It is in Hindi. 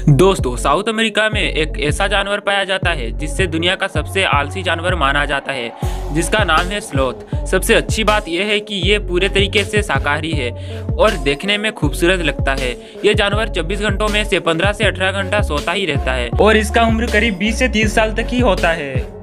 दोस्तों, साउथ अमेरिका में एक ऐसा जानवर पाया जाता है जिससे दुनिया का सबसे आलसी जानवर माना जाता है, जिसका नाम है स्लॉथ। सबसे अच्छी बात यह है कि ये पूरे तरीके से शाकाहारी है और देखने में खूबसूरत लगता है। ये जानवर 24 घंटों में से 15 से 18 घंटा सोता ही रहता है और इसका उम्र करीब 20 से 30 साल तक ही होता है।